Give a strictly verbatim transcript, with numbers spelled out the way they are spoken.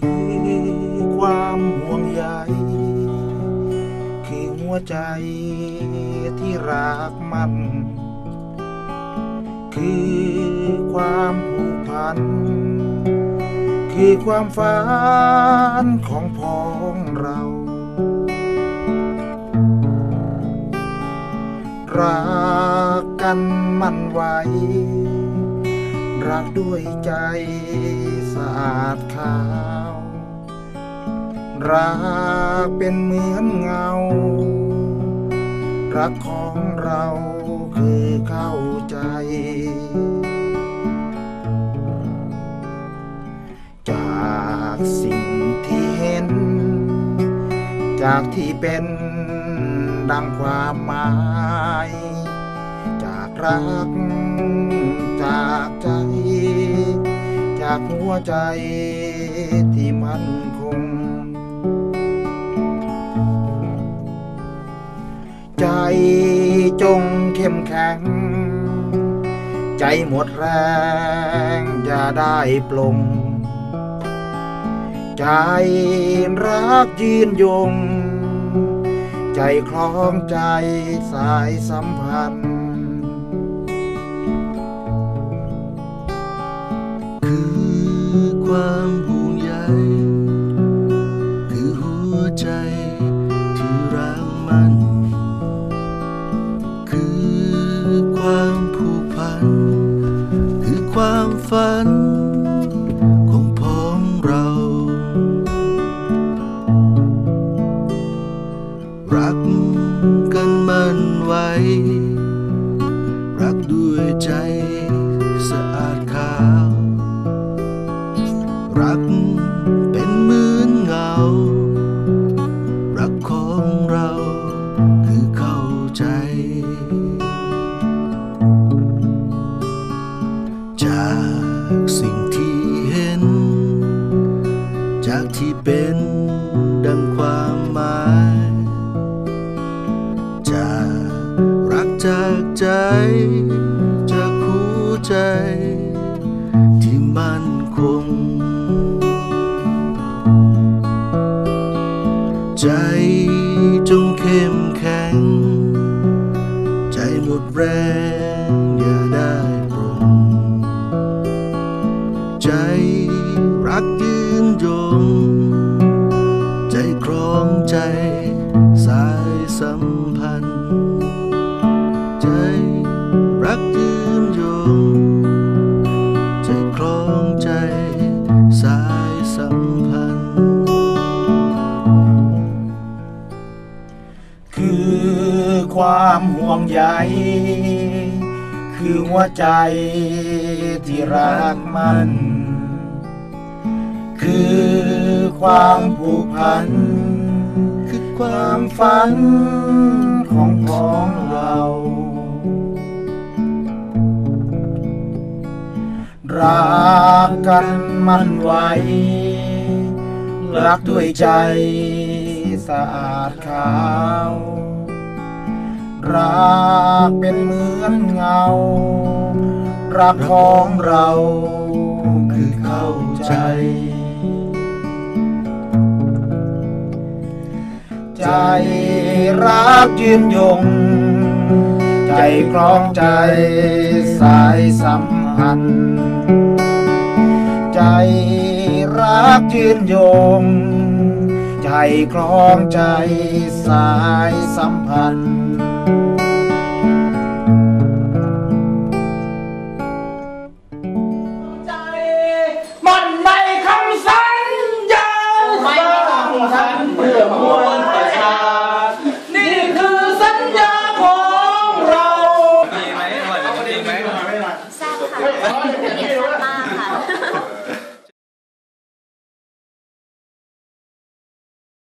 คือความห่วงใยคือหัวใจที่รักมันคือความผูกพันคือความฝันของพ้องเรารักกันมันไว้รักด้วยใจสะอาดขาวรักเป็นเหมือนเงารักของเราคือเข้าใจจากสิ่งที่เห็นจากที่เป็นดังความหมายจากรักจากใจจากหัวใจที่มั่นคงใจจงเข้มแข็งใจหมดแรงอย่าได้ปลงใจรักยืนยงใจคล้องใจสายสัมพันธ์คือความห่วงใยคือหัวใจที่รักมันคือความผูกพันคือความฝันของพ้องเรารักกันมันไว้รักด้วยใจสะอาดขาวรักเป็นเหมือนเงารักของเราคือเข้าใจจากสิ่งที่เห็นจากที่เป็นดังความหมายจากรักจากใจจากหัวใจที่มั่นคงใจจงเข้มแข็งใจหมดแรงอย่าได้ปลงใจรักยืนยงใจครองใจสายสัมพันธ์ใจรักยืนยงใจครองใจสายสัมพันธ์คือความห่วงใยคือหัวใจที่รักมันคือความผูกพันคือความฝันของพ้องเรารักกันมันไว้รักด้วยใจสะอาดขาวรักเป็นเหมือนเงารักของเราคือเข้าใจใจรักยืนยงใจคล้องใจสายสัมพันธ์ใจรักยืนยงใจคล้องใจสายสัมพันธ์